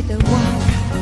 the one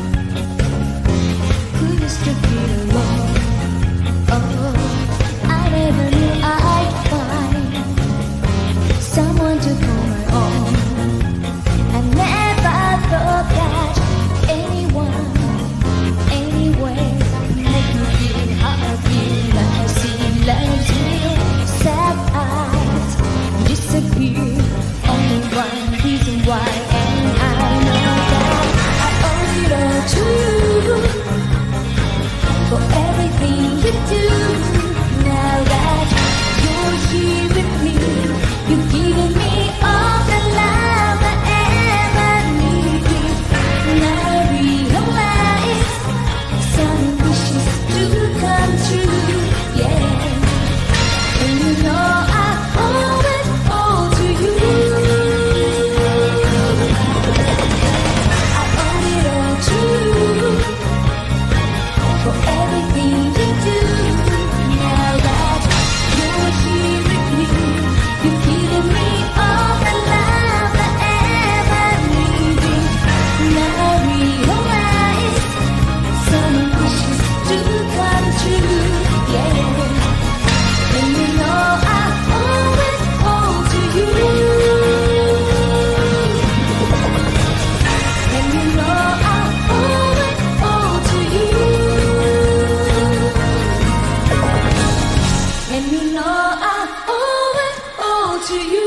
who used to be alone. Oh, I never knew I'd find someone to call my own. I never thought that anyone, anywhere, make me feel how I feel. Like I see love's real. Sad eyes disappear. Only one reason why, and I know that I owe it all to you for everything you do. Now that you're here with me, you've given me all the love I ever needed. Now I realize some wishes do come true, yeah. And you know I owe it all to you. I owe it all to you for everything you do. Now that you're here with me, you've given me all the love I ever needed. Now I realize some wishes do come true, yeah. And you know I owe it all to you. And you know I owe it all to you. And you know I owe it all to you.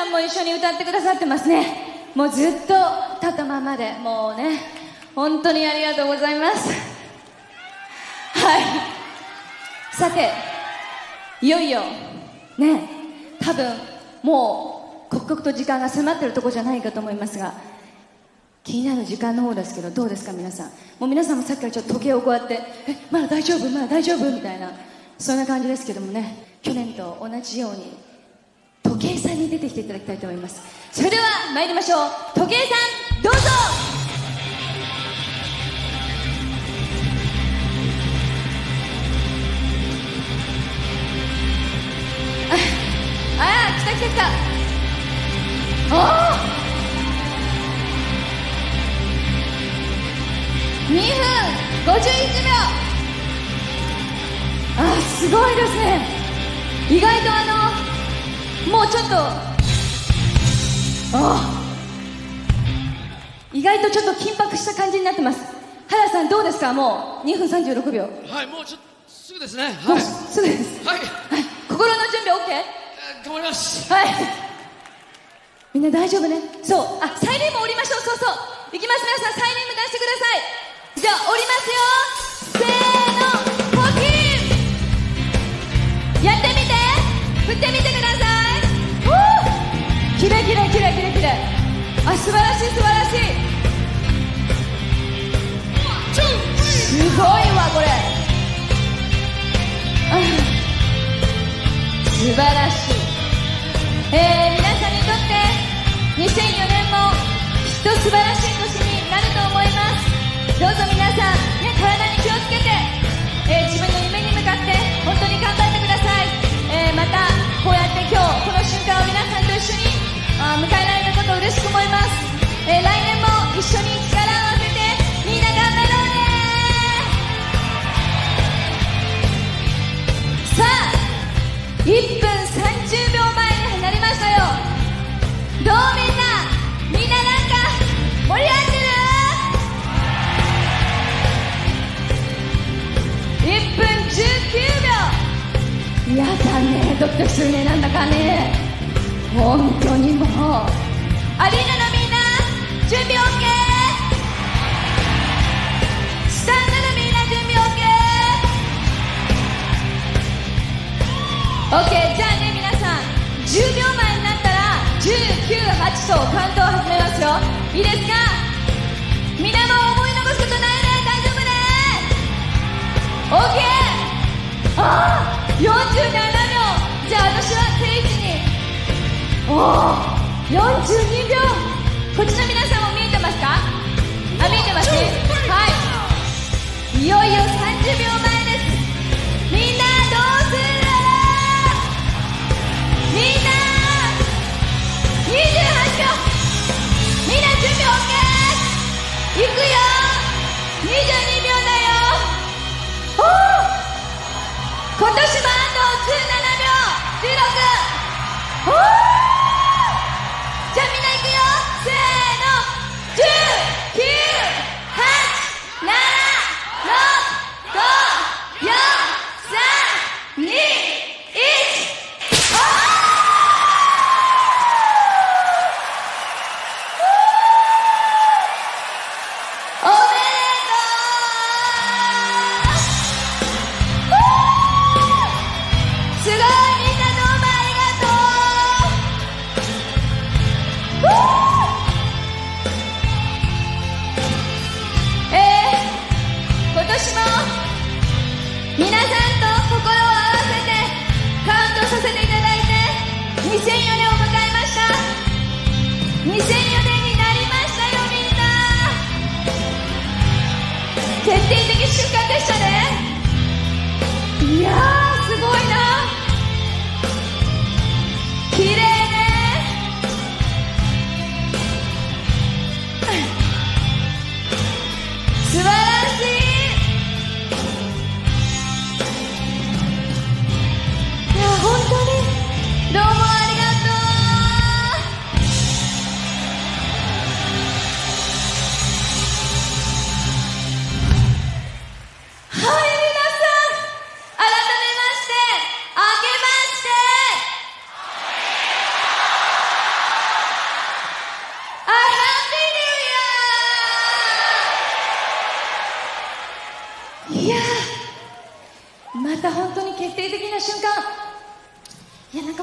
さんも一緒に歌ってくださってますね。もうずっと立ったままで、もうね、本当にありがとうございます。はい。さて、いよいよね、多分もう刻々と時間が迫ってるところじゃないかと思いますが、気になる時間の方ですけど、どうですか皆さん。もう皆さんもさっきからちょっと時計をこうやってまだ大丈夫、まだ大丈夫みたいな、そんな感じですけどもね、去年と同じように時計さんに出てきていただきたいと思います。それでは参りましょう。時計さん、どうぞ。来た来た来た。おお、2分51秒。すごいですね。意外ともうちょっと意外とちょっと緊迫した感じになってます。原さんどうですか。もう2分36秒。 はい、もうちょっとすぐですね。 はい、すぐです。 はい、 心の準備 OK？ 頑張ります。 はい、みんな大丈夫ね。そう、サイレンも降りましょう。そうそう、いきます。皆さんサイレンも出してください。じゃあ降りますよ。せーの、ポキン。やってみて、振ってみてください。きれいきれいきれいきれいきれい。素晴らしい素晴らしい。すごいわこれ。素晴らしい。皆さんにとって2004年もきっと素晴らしい年になると思います。どうぞ皆さん、ね、体に気をつけて、自分の夢に向かって本当に頑張ってください。またこうやって今日この瞬間を皆さんと一緒に迎えられることを嬉しく思います。来年も一緒に力を合わせてみんな頑張ろうね。さあ1分30秒前になりましたよ。どうみんななんか盛り上がってる？ 1 分19秒。やだね、ドキドキするね、なんだかね。本当にもうアリーナのみんな準備 OK？ スタンドのみんな準備 OK？OK、じゃあね皆さん、10秒前になったら19、8とカウントを始めますよ。いいですか？みんなも思い残すことないね。大丈夫ね。 OK。 47秒。じゃあ私は定位置に。42秒。こっちの皆さんも見えてますか？見えてますね。はい、いよいよ30秒前です。みんなどうする？みんな28秒。みんな準備 OK？ いくよ。22秒だよ。今年もあと17秒。16。じゃあみんな行くよ。せーの。10、9、8、7、6、5、4、3、2、1。おめでとう。すごい、みんなどうもありがとう。今年も皆さんと心を合わせてカウントさせていただいて2004年を迎えました。2004年になりましたよ。みんな決定的瞬間でしたね。いやーすごいな。綺麗ね。素晴らしい。いや本当にどうもありがとう。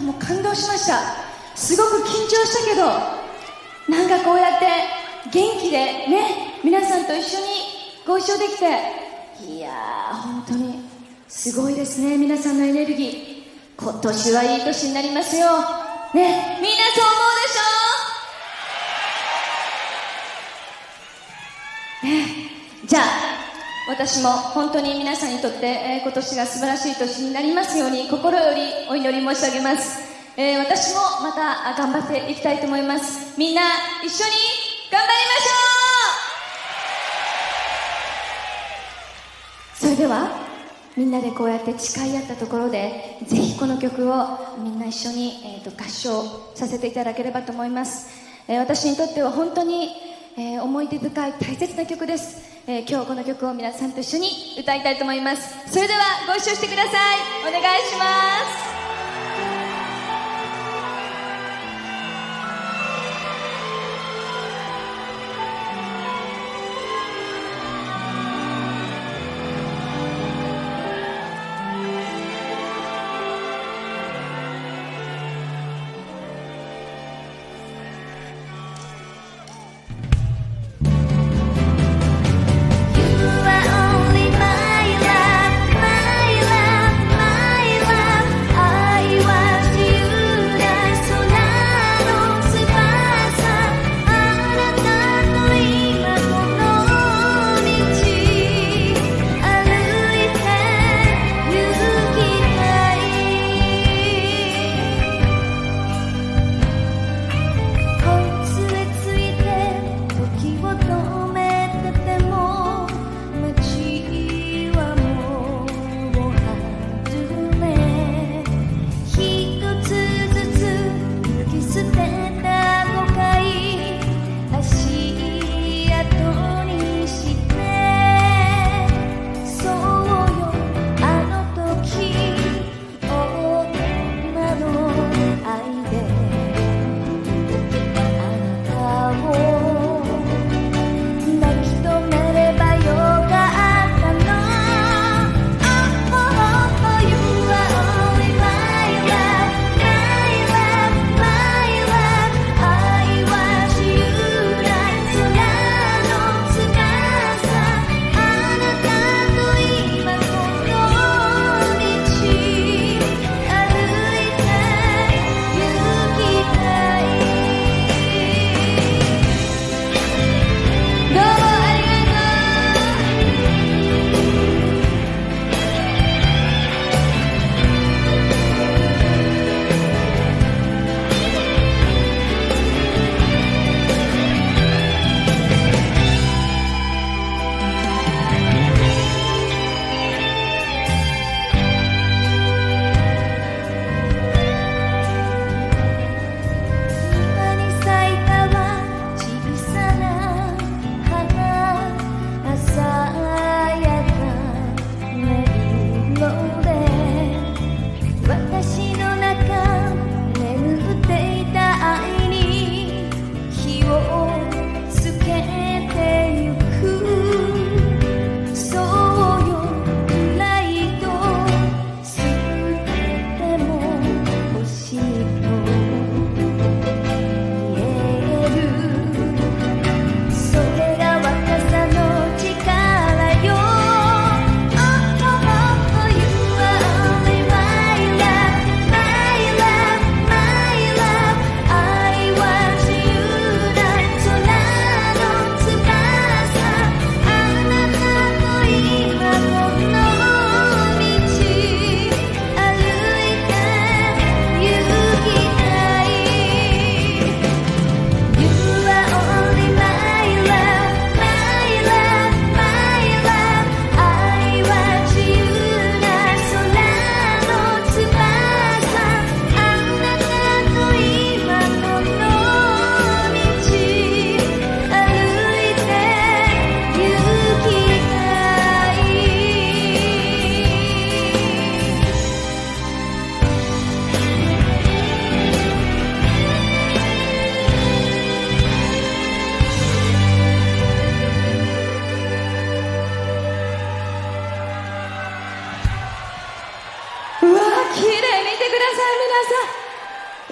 もう感動しました。すごく緊張したけど、なんかこうやって元気でね、皆さんと一緒にご一緒できて、いやー本当にすごいですね。皆さんのエネルギー、今年はいい年になりますよね。みんなそう思うでしょね。じゃあ私も本当に皆さんにとって、今年が素晴らしい年になりますように心よりお祈り申し上げます。私もまた頑張っていきたいと思います。みんな一緒に頑張りましょう。それではみんなでこうやって誓い合ったところで、ぜひこの曲をみんな一緒に、合唱させていただければと思います。私にとっては本当に、思い出深い大切な曲です。今日この曲を皆さんと一緒に歌いたいと思います。それではご一緒してください。お願いします。 My love, my love, my love.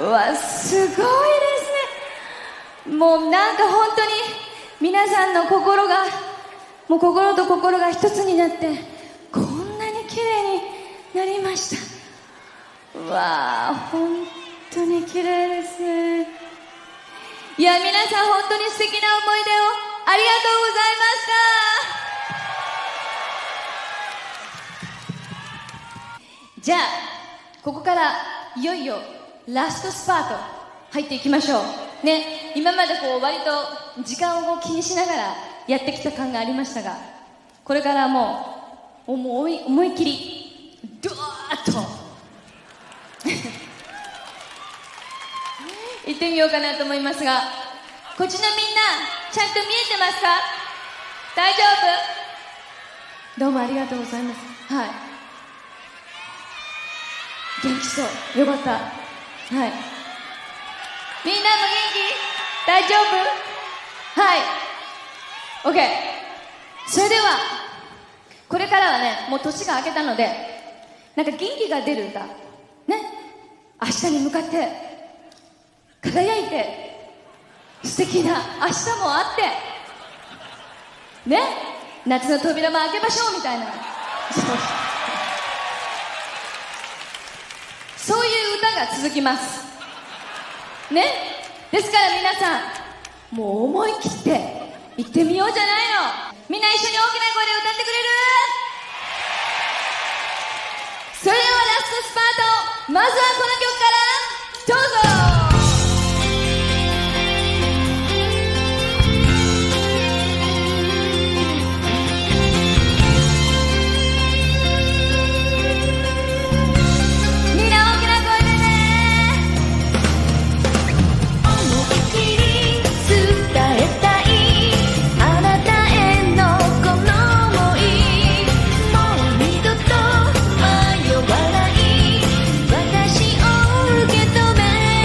わ、すごいですね。もうなんか本当に皆さんの心が、もう心と心が一つになってこんなに綺麗になりました。わあ、本当に綺麗ですね。いや、皆さん本当に素敵な思い出をありがとうございました。じゃあここからいよいよラストスパート入っていきましょうね。今までこう割と時間を気にしながらやってきた感がありましたが、これからもう思い切りドワーッと行ってみようかなと思いますが、こっちのみんなちゃんと見えてますか？大丈夫？どうもありがとうございます。はい、元気そう、よかった。はい、みんなも元気？大丈夫？はい、 OK。 それではこれからはね、もう年が明けたので、なんか元気が出る歌ね、明日に向かって輝いて素敵な明日もあってね、夏の扉も開けましょうみたいなそういう歌が続きますね。ですから皆さん、もう思い切って行ってみようじゃないの。みんな一緒に大きな声で歌ってくれる？それではラストスパート、まずはこの曲からどうぞ。 私を受け止め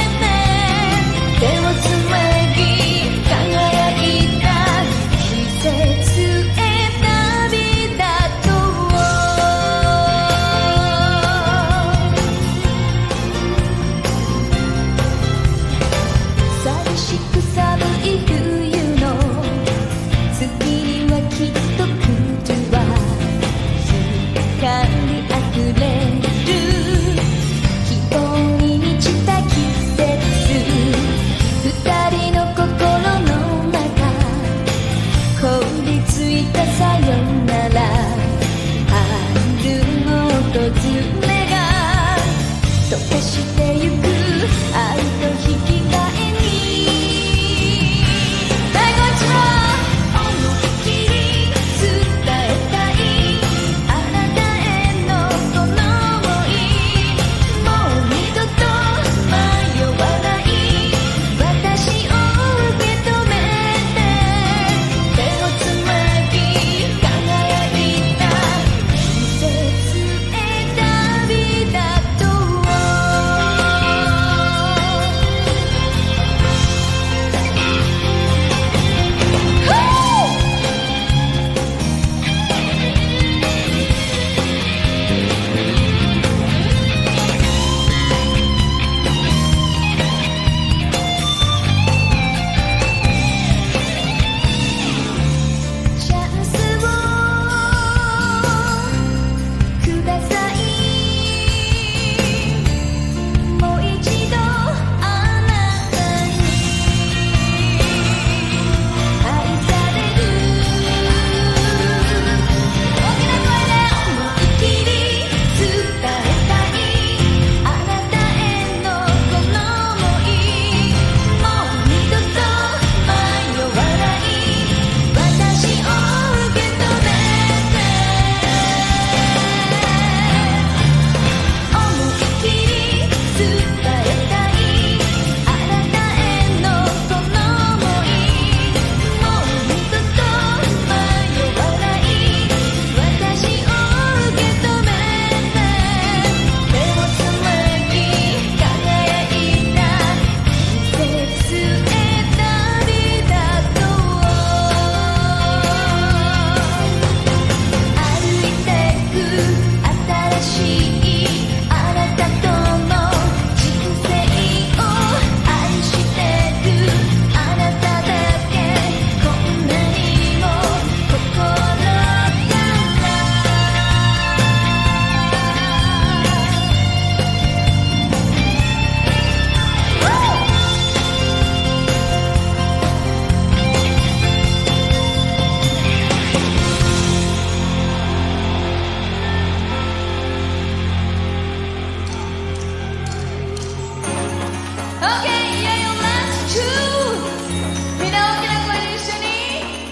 いよいよラスト2。みんな大きな声で一緒に。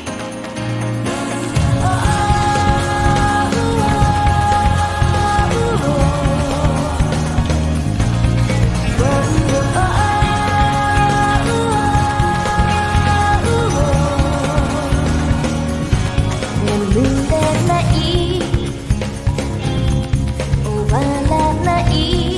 眠れない終わらない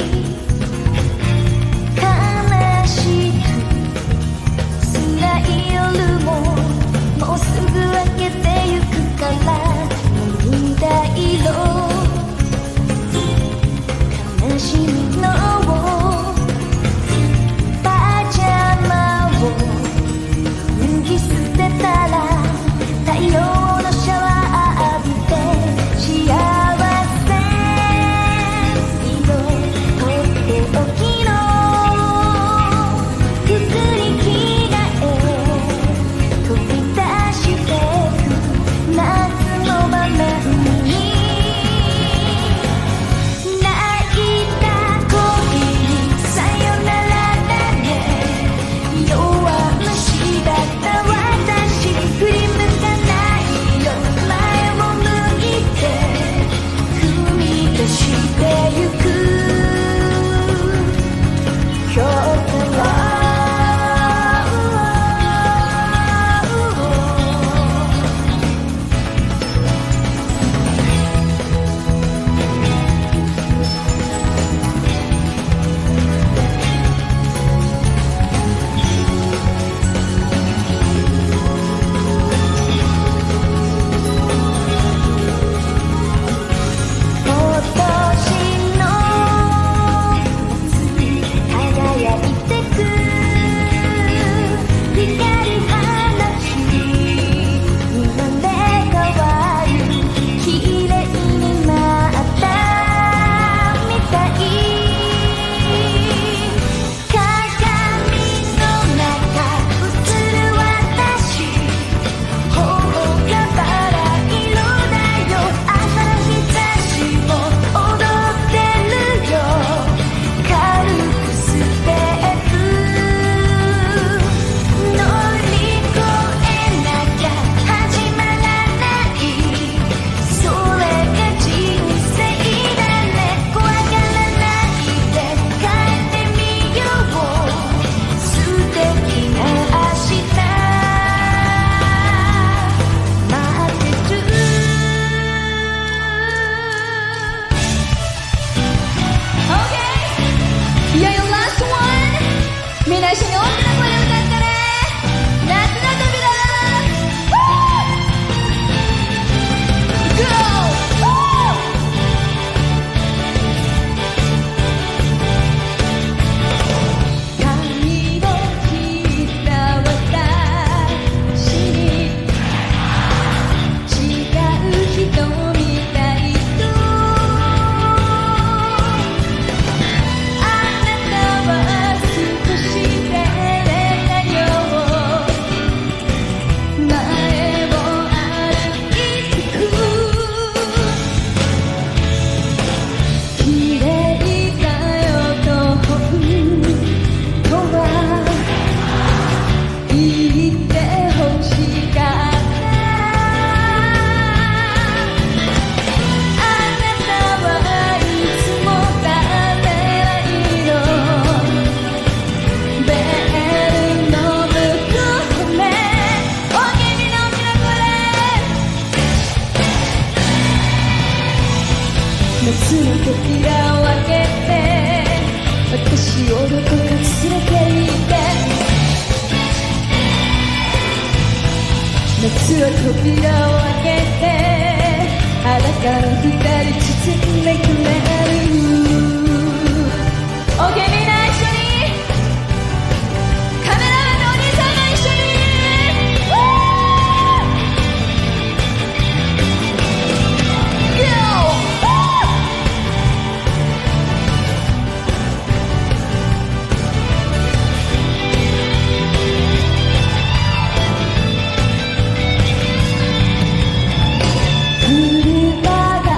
悲しく辛い夜ももうすぐ明けてゆくから涙色悲しみのパジャマを脱ぎ捨てたら太陽のシャワー浴びて幸せ色とっておきの服に着替え飛び出してく夏の場面に泣いた恋にさよならだね弱虫だった私振り向かないよ前を向いて踏み出してゆく今日から今年の夏輝いてく光放ち今で変わる綺麗になったみたい鏡の中映る私頬がバラ色だよ朝の日差しも踊ってるよ軽くステップ乗り越えなきゃ始まらないそれが人生だね怖がらないで帰ってみよう素敵な明日待ってる OK いよいよラストワン。みんな一緒に大きな声で歌ってね。夏の扉 Go! 髪を切った私に違う人みたいとあなたは少し照れたよ前を歩いてく綺麗だよと本当は言ってほしかったあなたはいつも誰色ベールの向こうね OK みんな大きな声で夏の扉を開けて私をどこか連れて行って夏は扉を開けて裸の二人包んでくれる OK みんな一緒にカメラマンのお兄さんも一緒に Go! 車が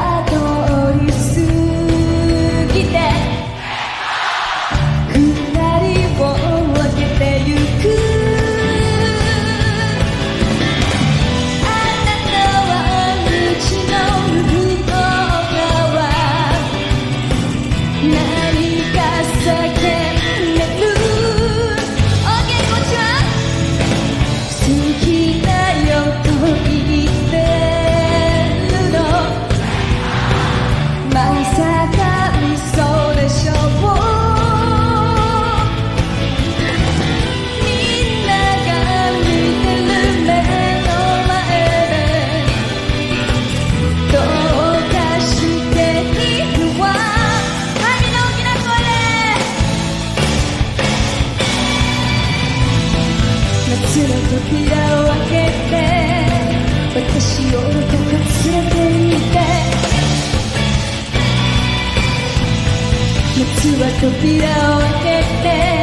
夜とか連れて行って夏は扉を開けて